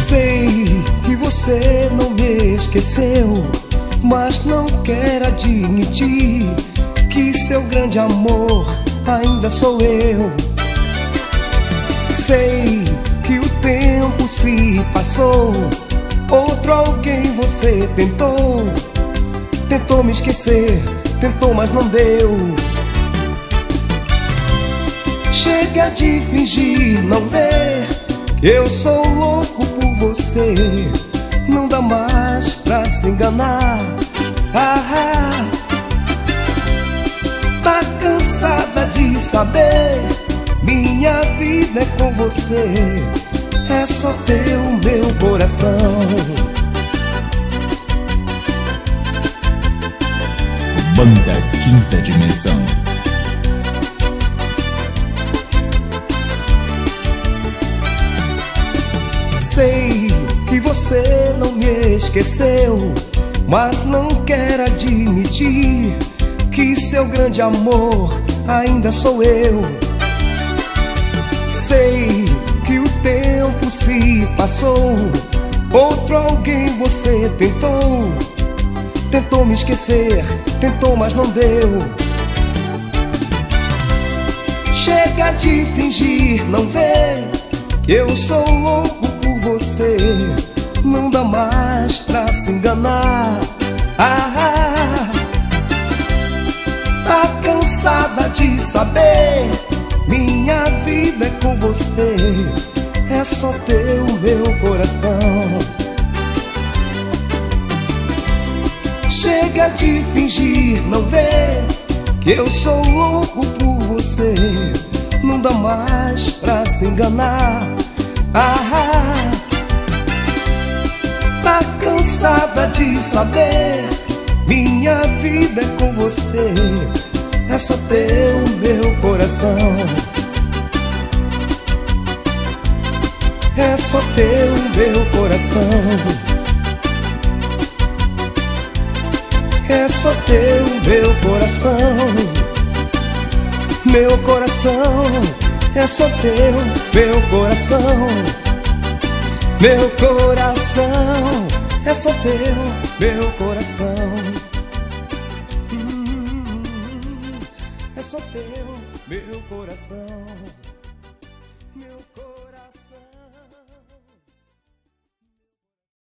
Sei que você não me esqueceu, mas não quer admitir que seu grande amor ainda sou eu. Sei que o tempo se passou, outro alguém você tentou. Tentou me esquecer, tentou, mas não deu. Chega de fingir não ver que eu sou louco por você. Não dá mais pra se enganar. Tá cansada de saber, minha vida é com você. É só teu meu coração. Banda Quinta Dimensão. Sei que você não me esqueceu, mas não quer admitir que seu grande amor ainda sou eu. Sei que o tempo se passou, outro alguém você tentou. Tentou me esquecer, tentou, mas não deu. Chega de fingir não ver que eu sou louco por você. Não dá mais pra se enganar. Tá cansada de saber, minha vida é com você. É só teu meu coração. Chega de fingir não ver que eu sou louco por você. Não dá mais pra se enganar. Tá cansada de saber, minha vida é com você. É só teu meu coração. É só teu meu coração. É só teu meu coração. Meu coração, é só teu meu coração. Meu coração, é só teu meu coração. É só teu meu coração.